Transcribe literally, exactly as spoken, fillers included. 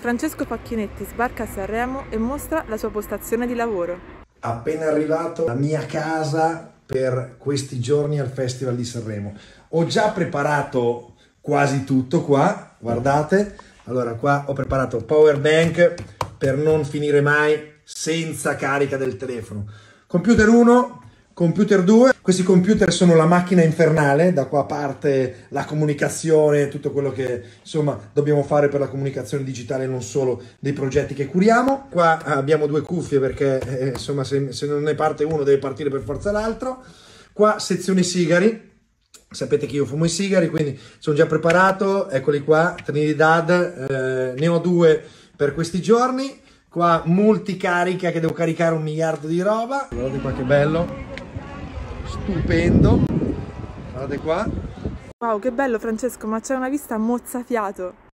Francesco Facchinetti sbarca a Sanremo e mostra la sua postazione di lavoro. Appena arrivato alla mia casa per questi giorni al Festival di Sanremo. Ho già preparato quasi tutto qua, guardate. Allora qua ho preparato power bank per non finire mai senza carica del telefono. Computer uno, computer due. Questi computer sono la macchina infernale, da qua parte la comunicazione, tutto quello che insomma dobbiamo fare per la comunicazione digitale, non solo dei progetti che curiamo. Qua abbiamo due cuffie perché eh, insomma se, se non ne parte uno deve partire per forza l'altro. Qua sezione sigari. Sapete che io fumo i sigari, quindi sono già preparato, eccoli qua, Trinidad, eh, ne ho due per questi giorni. Qua multicarica che devo caricare un miliardo di roba. Guardate qua che bello, stupendo, guardate qua. Wow, che bello Francesco, ma c'è una vista mozzafiato.